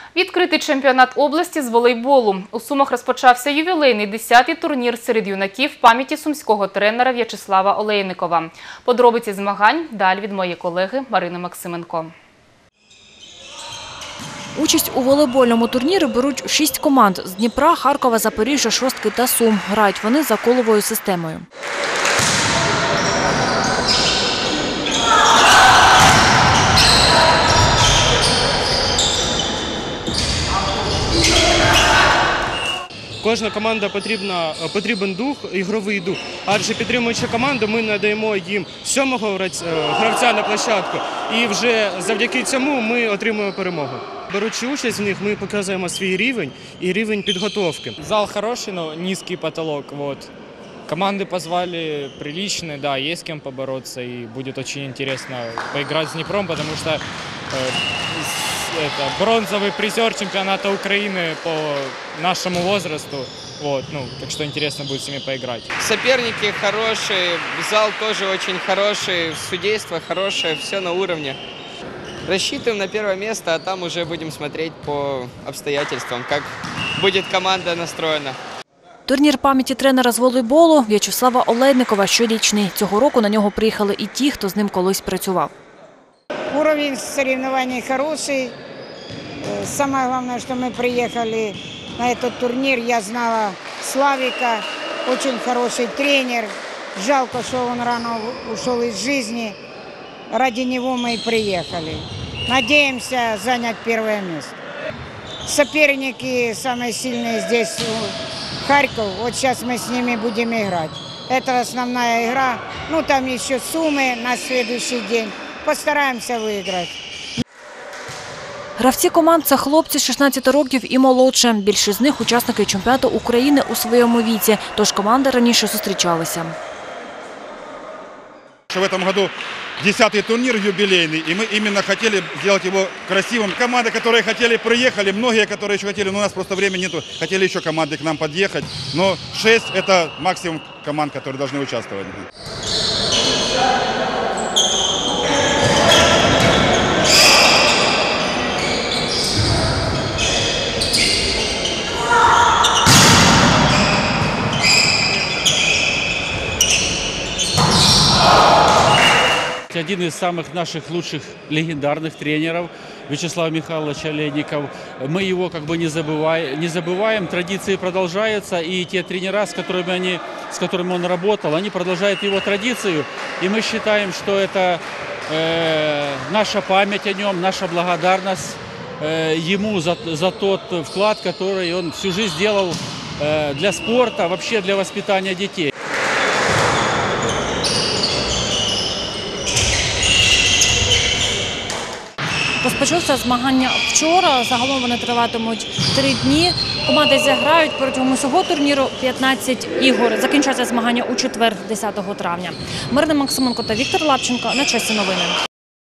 Відкритий чемпіонат області з волейболу. У Сумах розпочався ювілейний 10-й турнір серед юнаків пам'яті сумського тренера В'ячеслава Олейникова. Подробиці змагань далі від моєї колеги Марини Максименко. Участь у волейбольному турнірі беруть 6 команд – з Дніпра, Харкова, Запоріжжя, Шостки та Сум. Грають вони за коловою системою. Кожна команда потрібен дух, ігровий дух. Адже підтримуючи команду, ми надаємо їм 7-го гравця на площадку. І вже завдяки цьому ми отримуємо перемогу. Беручи участь в них, ми показуємо свій рівень і рівень підготовки. Зал хороший, но низкий потолок. Команды позвали приличные, да, есть с кем побороться. И будет очень интересно поиграть с Днепром, потому что это бронзовый призер чемпионата Украины по нашему возрасту. Так что интересно будет с ними поиграть. Соперники хорошие, зал тоже очень хороший, судейство хорошее, все на уровне. Рассчитываем на первое место, а там уже будем смотреть по обстоятельствам, как будет команда настроена. Турнір пам'яті тренера з волейболу В'ячеслава Олейникова щорічний. Цього року на нього приїхали і ті, хто з ним колись працював. Уровень соревнований хороший. Самое главное, что мы приехали на этот турнир, я знала Славика, очень хороший тренер. Жалко, что он рано ушел из жизни. Ради него мы и приехали. Надеемся занять первое место. Соперники самые сильные здесь Харьков. Вот сейчас мы с ними будем играть. Это основная игра. Там еще Сумы на следующий день. Постараемся выиграть. Гравці команд – це хлопці 16 років і молодше. Більшість з них – учасники чемпіонату України у своєму віці. Тож команди раніше зустрічалися. В этом году 10-й турнир юбилейный, и мы именно хотели сделать его красивым. Команды, которые хотели, приехали, многие, которые еще хотели, но у нас просто времени нету, хотели еще команды к нам подъехать. Но 6 – это максимум команд, которые должны участвовать. Один из самых наших лучших легендарных тренеров Вячеслав Михайлович Олейников. Мы его не забываем, традиции продолжаются, и те тренера, с которыми он работал, они продолжают его традицию. И мы считаем, что это наша память о нем, наша благодарность ему за тот вклад, который он всю жизнь делал для спорта, вообще для воспитания детей. Розпочалося змагання вчора, загалом вони триватимуть 3 дні. Команди зіграють протягом усього турніру 15 ігор. Закінчаться змагання у четвер, 10 травня. Марина Максименко та Віктор Лапченко. На часі новини.